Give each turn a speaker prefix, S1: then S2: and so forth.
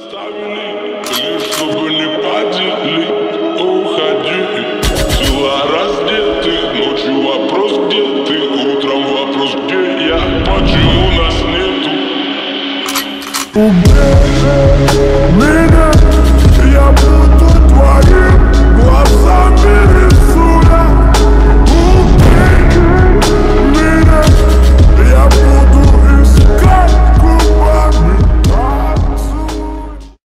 S1: оставили, лишь чтобы не поделить. Уходи, тела раздеты, ночью вопрос где ты, утром вопрос где я, почему нас нету.